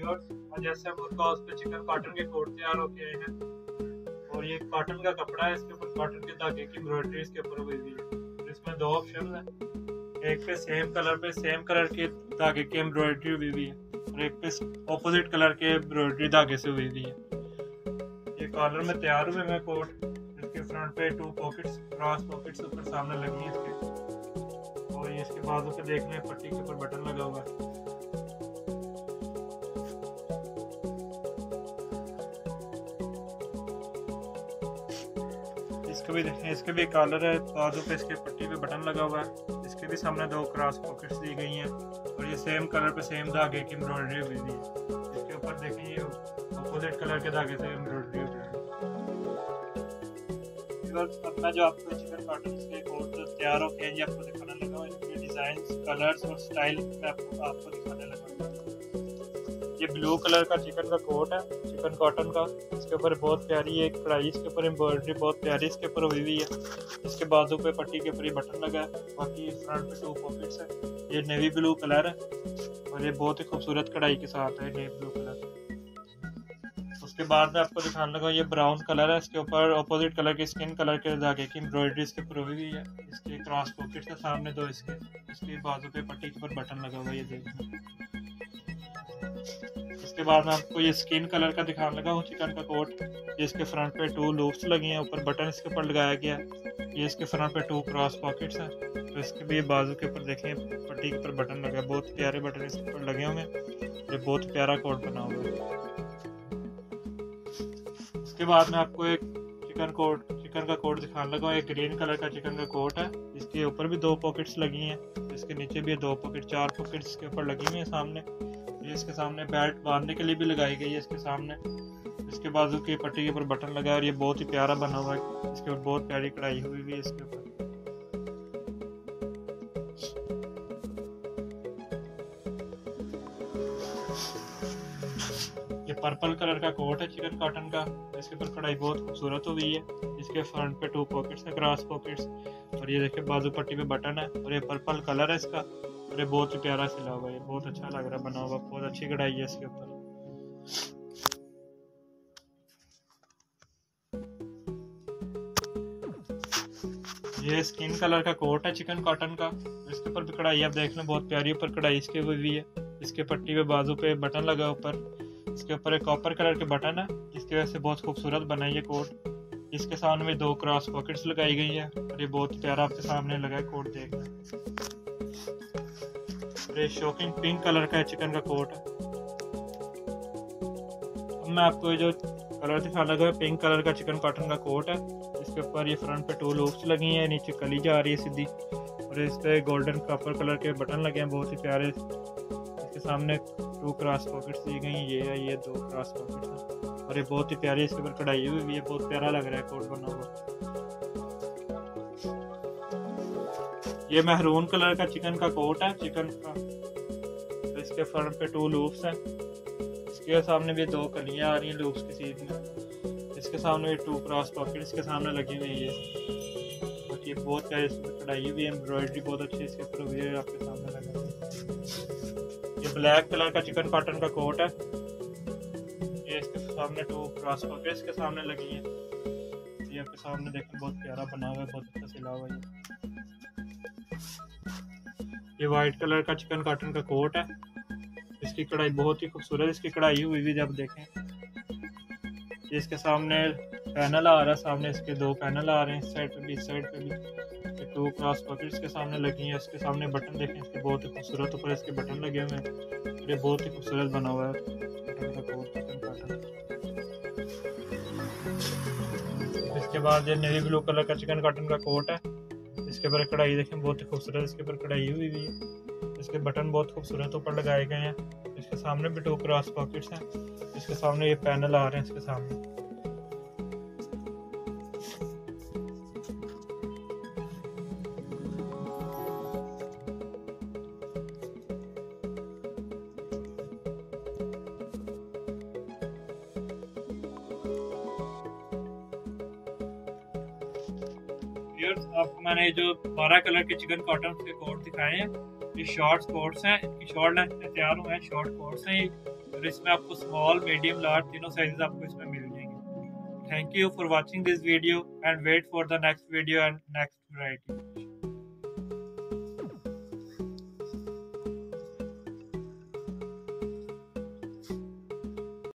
Viewers, और जैसे मुर्गा उस पे चिकन कॉटन के कोट तैयार होके आए हैं और ये कॉटन का कपड़ा है, इसके ऊपर कॉटन के धागे की एम्ब्रॉयडरी इसके ऊपर हुई हुई है। इसमें दो ऑप्शन है, एक पे सेम कलर के धागे की एम्ब्रॉयडरी हुई हुई है और एक पे ऑपोजिट कलर के एम्ब्रॉयडरी धागे से हुई हुई है। ये कॉलर में तैयार हुए हैं कोट। इसके फ्रंट पे 2 पॉकेट्स, क्रॉस पॉकेट्स ऊपर सामने लगी हैं इसके, और ये इसके बाजू पे देखने पट्टी के ऊपर बटन लगा हुआ है। इसके भी देखें, इसके भी कॉलर है, बाजू पे इसके पट्टी पे बटन लगा हुआ है। इसके भी सामने 2 क्रॉस पॉकेट्स दी गई हैं और ये सेम कलर पे सेम धागे की एम्ब्रॉयडरी हुई है। इसके ऊपर देखें ये अपोजिट कलर के धागे से एम्ब्रॉयडरी हुई है। अपना जो आपको चिकन कॉटन के कोट तैयार हो गए, आपको दिखाने लगा हूँ। इसके डिजाइन, कलर्स और स्टाइल मैं आपको दिखाने लगा हूँ। ये ब्लू कलर का चिकन का कोट है, चिकन कॉटन का। इसके ऊपर बहुत प्यारी एक कढ़ाई, इसके ऊपर एम्ब्रॉयडरी बहुत प्यारी इसके ऊपर हुई हुई है। इसके बाजू पे पट्टी के ऊपर ये बटन लगा है। बाकी फ्रंट पे 2 पॉकेट्स है। ये नेवी ब्लू कलर है और ये बहुत ही खूबसूरत कढ़ाई के साथ है, नेवी ब्लू कलर। उसके बाद में आपको दिखाने लगा ये ब्राउन कलर है। इसके ऊपर ऑपोजिट कलर के स्किन कलर के धागे की एम्ब्रॉयडरी इसके ऊपर हुई हुई है। इसके क्रॉस पॉकेट्स के सामने 2 इसके बाजू पे पट्टी के ऊपर बटन लगा हुआ है, ये देखिए। इसके बाद में आपको ये स्किन कलर का दिखाने लगा हूँ चिकन का कोट। ये इसके फ्रंट पे 2 लूप्स लगी हैं, ऊपर बटन इसके ऊपर लगाया गया है। ये इसके फ्रंट पे 2 क्रॉस पॉकेट्स हैं, तो इसके भी बाजू के ऊपर देखें पट्टी के ऊपर बटन लगा है। बहुत प्यारे बटन इसके ऊपर लगे हुए हैं। ये बहुत प्यारा कोट बना हुआ है। इसके बाद में आपको एक चिकन का कोट दिखाने लगा हूँ। एक ग्रीन कलर का चिकन का कोट है। इसके ऊपर भी 2 पॉकेट्स लगी हैं, इसके नीचे भी 2 पॉकेट, 4 पॉकेट्स इसके ऊपर लगी हुई हैं सामने। ये इसके सामने बेल्ट बांधने के लिए भी लगाई गई है इसके सामने। इसके बाजू की पट्टी के ऊपर बटन लगा है और ये बहुत ही प्यारा बना हुआ है। इसके ऊपर बहुत प्यारी कढ़ाई हुई हुई है इसके ऊपर। ये पर्पल कलर का कोट है चिकन कॉटन का। इसके ऊपर कढ़ाई बहुत खूबसूरत हुई है। इसके फ्रंट पे 2 पॉकेट्स है, क्रॉस पॉकेट्स, और ये देखिए बाजू पट्टी पे बटन है और ये पर्पल कलर है इसका। और ये बहुत ही प्यारा सिला हुआ है, ये बहुत अच्छा लग रहा है बना हुआ, बहुत अच्छी कढ़ाई है इसके ऊपर। ये स्किन कलर का कोट है चिकन कॉटन का। इसके ऊपर भी कढ़ाई आप देख लें, बहुत प्यारी ऊपर कढ़ाई इसके हुई है। इसके पट्टी पे बाजू पे बटन लगा ऊपर। इसके ऊपर एक कॉपर कलर के बटन है, जिसकी वजह से बहुत खूबसूरत बना है ये कोट। इसके सामने में 2 क्रॉस पॉकेट्स लगाई गई है और ये बहुत प्यारा आपके सामने लगा है कोट देखना। ये शॉकिंग पिंक कलर का चिकन का कोट है। अब मैं आपको ये जो कलर दिखाने लगा है, पिंक कलर का चिकन कॉटन का कोट है। इसके ऊपर ये फ्रंट पे 2 लूप्स लगी हैं, नीचे कली जा रही है सीधी, और इस पे गोल्डन कॉपर कलर के बटन लगे हैं बहुत ही प्यारे। इसके सामने 2 क्रॉस पॉकेट्स दी गई हैं, ये 2 क्रॉस पॉकेट्स हैं और ये बहुत ही प्यारी इसके ऊपर कढ़ाई हुई है। बहुत प्यारा लग रहा है कोट बना हुआ। ये महरून कलर का चिकन का कोट है चिकन का। तो इसके फ्रंट पे 2 लूप्स हैं। इसके सामने भी 2 कलियां आ रही हैं लूप्स की सीध में। इसके सामने भी 2 क्रॉस पॉकेट इसके सामने लगी हुई है। बाकी बहुत प्यारी इसमें कढ़ाई हुई है, एम्ब्रॉयडरी बहुत अच्छी इसके ऊपर हुई है, आपके सामने लगा है। ये ब्लैक कलर का चिकन कॉटन का कोट है। ये इसके सामने 2 क्रॉस पॉकेट इसके सामने लगी है। ये आपके सामने देखिए बहुत प्यारा बना हुआ है, बहुत अच्छा सिला हुआ है। ये वाइट कलर का चिकन कॉटन का कोट है। इसकी कढ़ाई बहुत ही खूबसूरत इसकी कढ़ाई हुई भी, जब देखें इसके सामने पैनल आ रहा है, सामने इसके 2 पैनल आ रहे हैं, इस साइड पे भी इस साइड पे भी। 2 क्रॉस पॉकेट्स इसके सामने लगी हैं। इसके सामने बटन देखें इसके बहुत ही खूबसूरत ऊपर इसके बटन लगे हुए हैं। ये बहुत ही खूबसूरत बना हुआ है चिकन का कोट, चिकन कॉटन। इसके बाद ये नेवी ब्लू कलर का चिकन कॉटन का कोट है। इसके ऊपर कढ़ाई देखें बहुत ही खूबसूरत इसके ऊपर कढ़ाई हुई है। इसके बटन बहुत खूबसूरत ऊपर लगाए गए हैं। इसके सामने भी 2 क्रॉस पॉकेट्स हैं। इसके सामने ये पैनल आ रहे हैं इसके सामने। आपको मैंने जो 12 कलर के चिकन कॉटन के कोट दिखाए हैं, ये शॉर्ट कोट्स हैं। इनकी शॉर्ट लेंथ में तैयार हुए हैं, शॉर्ट कोट्स हैं। और इसमें आपको स्मॉल, मीडियम, लार्ज तीनों साइजेस आपको इसमें मिल जाएंगे। Thank you for watching this video and wait for the next video and next variety.